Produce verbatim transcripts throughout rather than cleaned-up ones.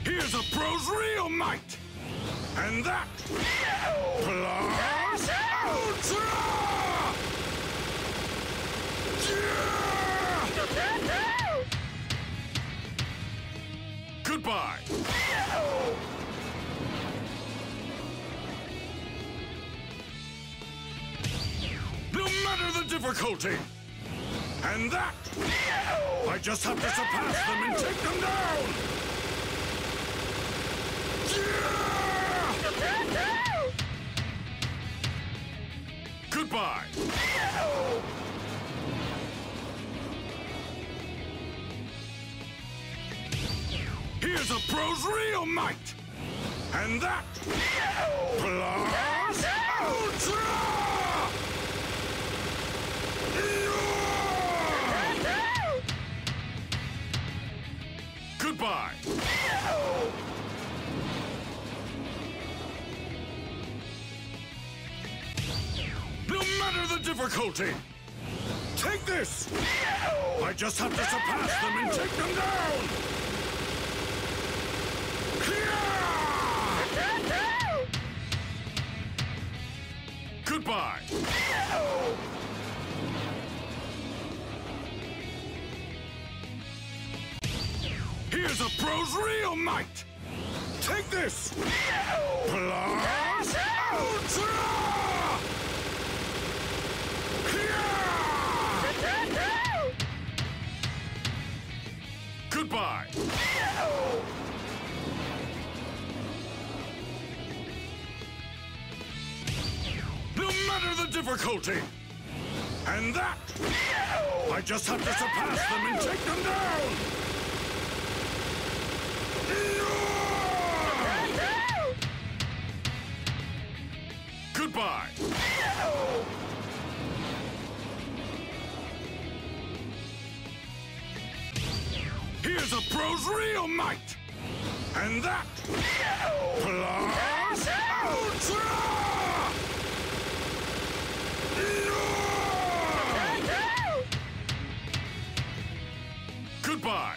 Here's a pro's real might! And that... Plus Ultra! Goodbye! No matter the difficulty! And that... I just have to surpass them and take them down! Goodbye! Here's a pro's real might! And that... Plus Ultra! Goodbye! No matter the difficulty! Take this! I just have to surpass them and take them down! Goodbye! Here's a pro's real might! Take this! Plus Ultra! Goodbye! No matter the difficulty! And that... I just have to surpass them and take them down! Goodbye! Here's a pro's real might! And that... Plus Ultra! Goodbye!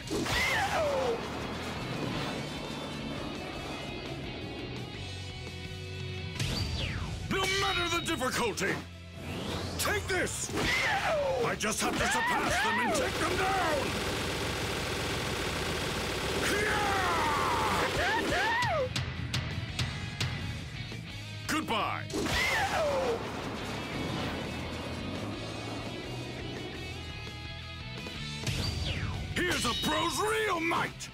No matter the difficulty! Take this! I just have to surpass them and take them down! Goodbye! Here's a pro's real might!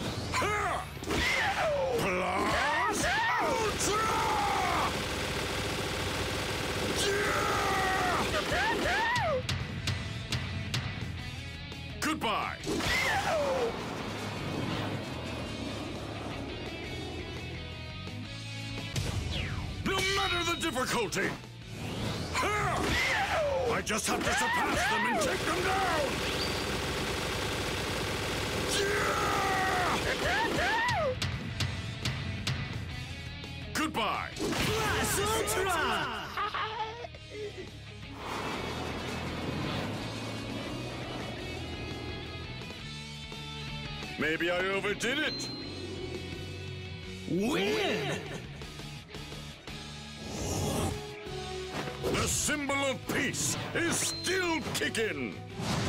Plus Ultra! Goodbye! No matter the difficulty! I just have to surpass them and take them down! Goodbye! Plus Ultra! Maybe I overdid it! Win! The symbol of peace is still kicking!